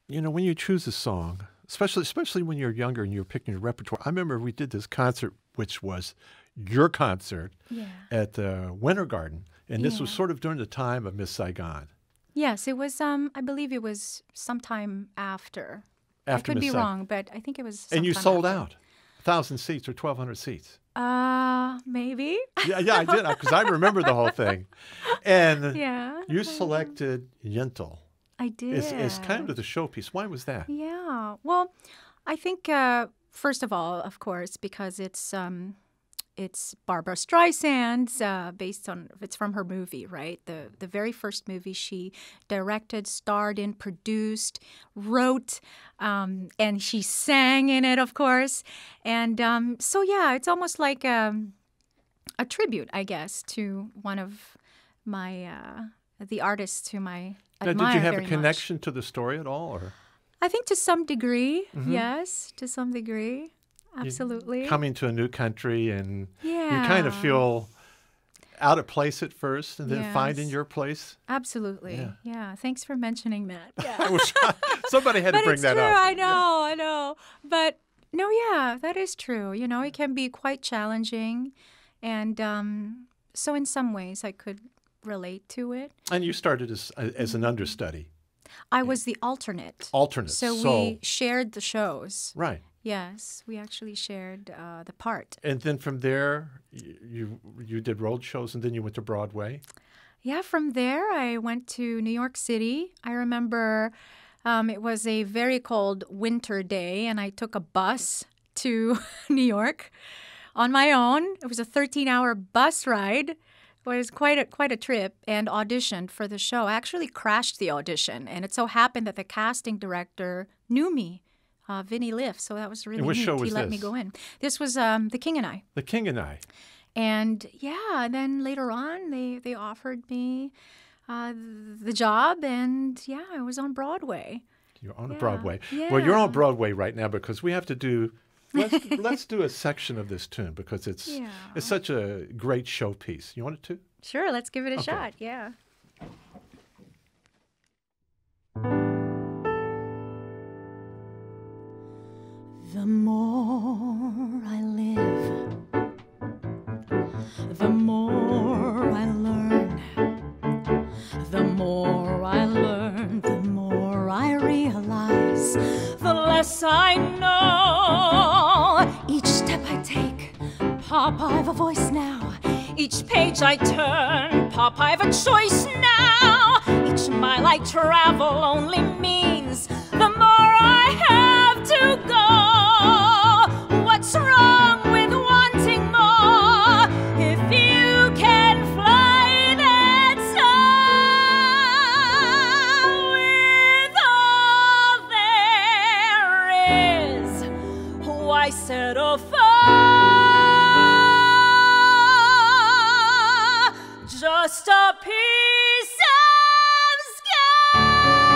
you know, when you choose a song, especially when you're younger and you're picking your repertoire. I remember we did this concert, which was your concert at the Winter Garden, and this was sort of during the time of Miss Saigon. Yes, it was. I believe it was sometime after. I could be wrong, but I think it was. And you sold out, 1,000 seats or 1,200 seats. Maybe. Yeah, I did because I remember the whole thing. And you selected Yentl. I did. It's kind of the showpiece. Why was that? Yeah. Well, I think first of all, of course, because it's Barbra Streisand's it's from her movie, right? The very first movie she directed, starred in, produced, wrote, and she sang in it, of course. And so yeah, it's almost like a tribute, I guess, to one of my the artists whom I admire very much. Now, did you have a connection to the story at all, or? I think to some degree, yes, to some degree. Absolutely. Coming to a new country and you kind of feel out of place at first and then finding your place. Absolutely. Yeah. Thanks for mentioning that. Yeah. Somebody had to bring that up. I know. But no, yeah, that is true. You know, it can be quite challenging. And so in some ways I could relate to it. And you started as an understudy. I was the alternate. So we shared the shows. Right. Yes, we actually shared the part. And then from there, you did road shows, and then you went to Broadway? Yeah, from there I went to New York City. I remember it was a very cold winter day, and I took a bus to New York on my own. It was a 13-hour bus ride. It was quite a trip, and auditioned for the show. I actually crashed the audition, and it so happened that the casting director knew me. Vinny Liff, so that was really neat. Show was he let me go in. This was The King and I. The King and I. And then later on they offered me the job, and I was on Broadway. You're on Broadway. Yeah. Well, you're on Broadway right now because we have to do. Let's do a section of this tune because it's such a great showpiece. You want it to? Sure, let's give it a shot. Yeah. The more I live, the more I learn. The more I learn, the more I realize, the less I know. Each step I take, Pop, I've a voice now. Each page I turn, Pop, I've a choice now. Each mile I travel only means the more I have to go. What's wrong with wanting more? If you can fly, that's all. With all there is, why settle for just a piece of sky?